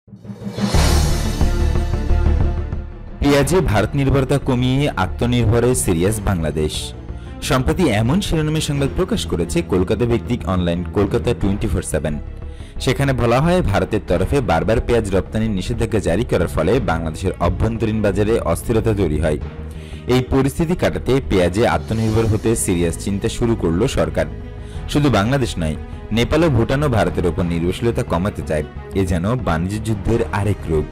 পেঁয়াজে ভারত নির্ভরতা কমিয়ে আত্মনির্ভরে সিরিয়াস বাংলাদেশ। সম্প্রতি এমন শিরোনামে সংবাদ প্রকাশ করেছে কলকাতা ভিত্তিক অনলাইন কলকাতা 24/7। সেখানে বলা হয়, ভারতের তরফে বারবার পেঁয়াজ রপ্তানির নিষেধাজ্ঞা জারি করার ফলে বাংলাদেশের অভ্যন্তরীণ বাজারে অস্থিরতা তৈরি হয়। এই পরিস্থিতি কাটাতে পেঁয়াজে আত্মনির্ভর হতে সিরিয়াস চিন্তা শুরু করল সরকার। শুধু বাংলাদেশ নয়, নেপাল ও ভুটানও ভারতের ওপর নির্ভরশীলতা কমাতে চায়। এ যেন বাণিজ্য যুদ্ধের আরেক রূপ।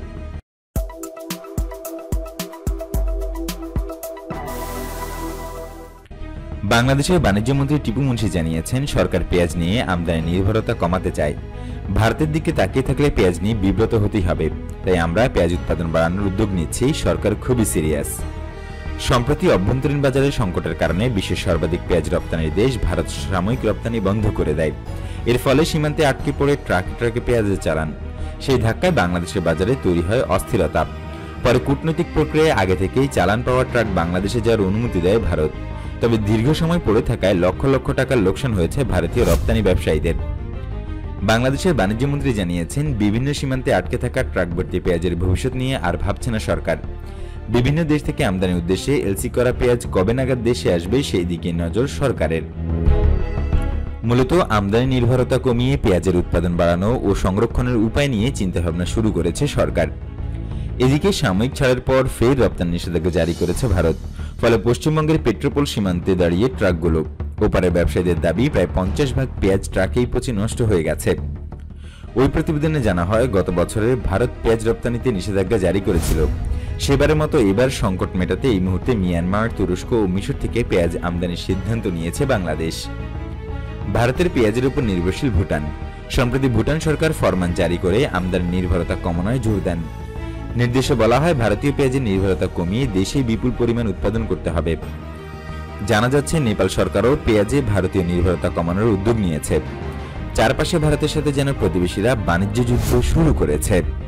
বাংলাদেশের বাণিজ্যমন্ত্রী টিপু মুন্সি জানিয়েছেন, সরকার পেঁয়াজ নিয়ে আমদানি নির্ভরতা কমাতে চায়। ভারতের দিকে তাকিয়ে থাকলে পেঁয়াজ নিয়ে বিব্রত হতেই হবে, তাই আমরা পেঁয়াজ উৎপাদন বাড়ানোর উদ্যোগ নিচ্ছি। সরকার খুবই সিরিয়াস। সম্প্রতি অভ্যন্তরীণ বাজারের সংকটের কারণে বিশ্বের সর্বাধিক পেঁয়াজ রপ্তানির দেশ ভারত সাময়িক রপ্তানি বন্ধ করে দেয়। এর ফলে সীমান্তে আটকে পড়ে ট্রাকে ট্রাকে পেঁয়াজের চালান। সেই ধাক্কায় বাংলাদেশের বাজারে তৈরি হয় অস্থিরতা। পরে কূটনৈতিক প্রক্রিয়ায় আগে থেকেই চালান পাওয়া ট্রাক বাংলাদেশে যাওয়ার অনুমতি দেয় ভারত। তবে দীর্ঘ সময় পড়ে থাকায় লক্ষ লক্ষ টাকার লোকসান হয়েছে ভারতীয় রপ্তানি ব্যবসায়ীদের। বাংলাদেশের বাণিজ্যমন্ত্রী জানিয়েছেন, বিভিন্ন সীমান্তে আটকে থাকা ট্রাক ভর্তি পেঁয়াজের ভবিষ্যৎ নিয়ে আর ভাবছে না সরকার। বিভিন্ন দেশ থেকে আমদানির উদ্দেশ্যে এলসি করা পেঁয়াজ কবে নাগাদ দেশে আসবে সেই দিকে নজর সরকারের। মূলত আমদানি নির্ভরতা কমিয়ে পেঁয়াজের উৎপাদন বাড়ানো ও সংরক্ষণের উপায় নিয়ে চিন্তাভাবনা শুরু করেছে সরকার। এদিকে সাময়িক ছাড়ের পর ফের রপ্তানি নিষেধাজ্ঞা জারি করেছে ভারত। ফলে পশ্চিমবঙ্গের পেট্রোপোল সীমান্তে দাঁড়িয়ে ট্রাকগুলো। ওপারের ব্যবসায়ীদের দাবি, প্রায় 50% পেঁয়াজ ট্রাকেই পচে নষ্ট হয়ে গেছে। ওই প্রতিবেদনে জানা হয়, গত বছরে ভারত পেঁয়াজ রপ্তানিতে নিষেধাজ্ঞা জারি করেছিল। সেবারের মতো এবার সংকট মেটাতে এই মুহূর্তে মিয়ানমার, তুরস্ক ও মিশর থেকে পেঁয়াজ আমদানির সিদ্ধান্ত নিয়েছে বাংলাদেশ। ভারতের পেঁয়াজের উপর নির্ভরশীল ভুটান। সম্প্রতি ভুটান সরকার ফরমান জারি করে আমদানি নির্ভরতা কমানোয় জোর দেন। নির্দেশে বলা হয়, ভারতীয় পেঁয়াজের নির্ভরতা কমিয়ে দেশে বিপুল পরিমাণ উৎপাদন করতে হবে। জানা যাচ্ছে, নেপাল সরকারও পেঁয়াজে ভারতীয় নির্ভরতা কমানোর উদ্যোগ নিয়েছে। চারপাশে ভারতের সাথে যেন প্রতিবেশীরা বাণিজ্য যুদ্ধ শুরু করেছে।